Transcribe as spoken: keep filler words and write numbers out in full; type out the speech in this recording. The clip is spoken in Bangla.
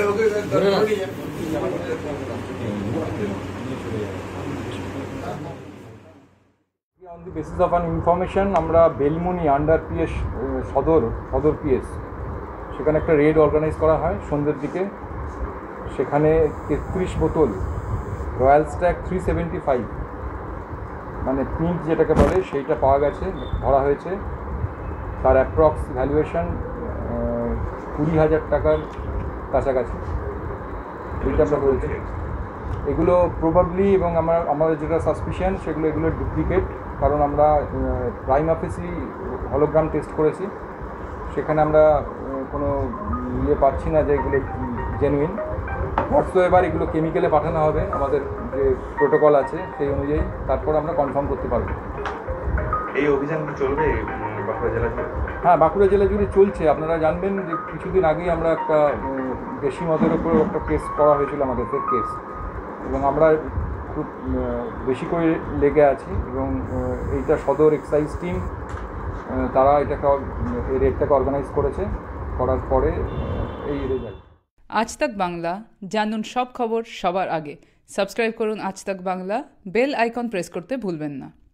On the basis of an information, আমরা বেলমুনি আন্ডার পিএস সদর সদর পিএস সেখানে একটা রেড অর্গানাইজ করা হয় সন্ধ্যের দিকে। সেখানে তেত্রিশ বোতল Royal Stag three seventy five মানে পিঙ্ক যেটাকে বলে সেইটা পাওয়া গেছে, ধরা হয়েছে। তার অ্যাপ্রক্স ভ্যালুয়েশন কুড়ি হাজার টাকার কাছাকাছি এইটা আমরা বলছি। এগুলো প্রবাবলি এবং আমার আমাদের যেটা সাসপিশন সেগুলো এগুলো ডুপ্লিকেট, কারণ আমরা প্রাইম অফিসি হলোগ্রাম টেস্ট করেছি, সেখানে আমরা কোনো ইয়ে পাচ্ছি না যে এগুলো জেনুইন। হোয়াটসো এবার এগুলো কেমিক্যালে পাঠানো হবে আমাদের যে প্রোটোকল আছে সেই অনুযায়ী, তারপর আমরা কনফার্ম করতে পারবো। এই অভিযান চলবে বাঁকুড়া জেলা জুড়ে? হ্যাঁ, বাঁকুড়া জেলা জুড়ে চলছে। আপনারা জানবেন যে কিছুদিন আগেই আমরা একটা দেশি মদের ওপর একটা কেস করা হয়েছিল, আমাদের ফেক কেস, এবং আমরা খুব বেশি করে লেগে আছি। এবং এইটা সদর এক্সাইজ টিম তারা এটাকে এই রেডটাকে অর্গানাইজ করেছে, করার পরে এই রেজাল্ট। আজ তাক বাংলা, জানুন সব খবর সবার আগে। সাবস্ক্রাইব করুন আজ তাক বাংলা, বেল আইকন প্রেস করতে ভুলবেন না।